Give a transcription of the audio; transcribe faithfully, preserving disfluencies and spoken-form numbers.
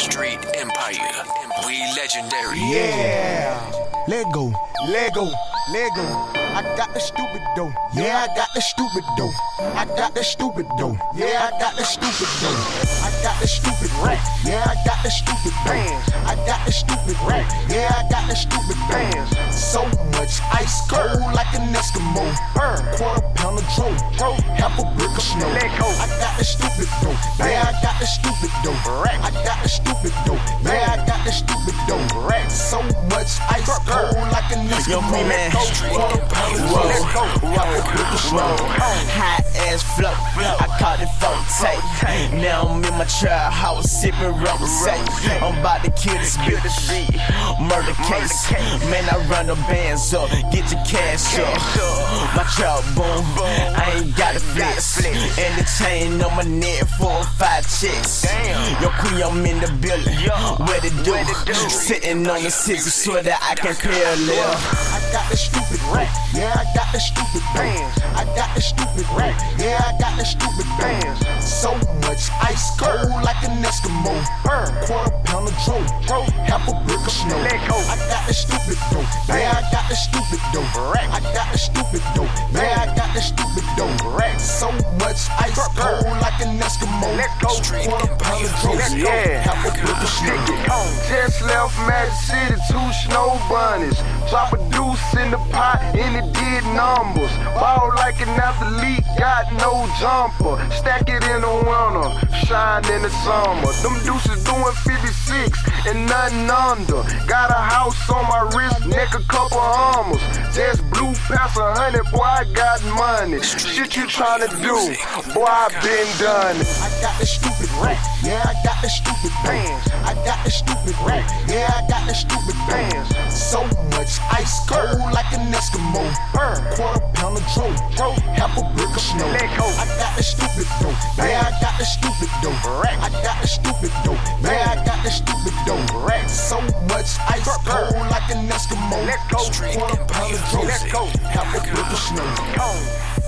Street Empire. We legendary. Yeah. Lego, Lego, Lego. I got the stupid dough. Yeah, I got the stupid dough. I got the stupid dough. Yeah, I got the stupid dough. I got the stupid rack. Yeah, I got the stupid bands. I got the stupid rack. Yeah, I got the stupid bands. So much ice cold like an Eskimo. Quarter pound of Joe. Half a brick of snow. I got the stupid dough. Yeah, I got the stupid dough. I got the stupid dough. Yeah, I got the stupid dough. So much ice cold like an Eskimo. Hot ass flow, I caught it for tape. Now I'm in my trap house sipping rum safe. I'm about to kill this bitch. Murder case, man, I run the bands up, get your cash up. My trap boom, I ain't got a flex. And the chain on my neck, four or five checks. Yo, queen, I'm in the building. What it do? Sitting on the scissors so that I can play a little. I got the stupid rack. Yeah, I got the stupid bands. I got the stupid rack. Yeah, I got the stupid bands. So much ice cold like an Eskimo. Quarter pound of Joe. Half a brick of snow. I got the stupid dough. Yeah, I got the stupid dough. I got the stupid dough. Yeah, I got the stupid dough. So much ice cold like an Eskimo. Quarter pound of Joe. Yeah. Half a brick of snow. Just left Magic City, two snow bunnies. Drop a deuce in the pot and it did numbers. Ball like an athlete, got no jumper. Stack it in the winter, shine in the summer. Them deuces doing fifty-six and nothing under. Got a house on my wrist, neck a couple hummers. Just blew past a hundred, boy, I got money. Shit you tryna do, boy, I been done. I got the stupid rack. Yeah, I got the stupid bands. I got the stupid rack. Yeah, I got the stupid bands. So much ice cold like an Eskimo. Quarter pound of Joe. Half a brick of snow. I got the stupid dough. Yeah, I got the stupid dough. I got the stupid dough. Yeah, I got the stupid dough. So much ice cold like an Eskimo. Quarter pound of Joe. Half a brick of snow.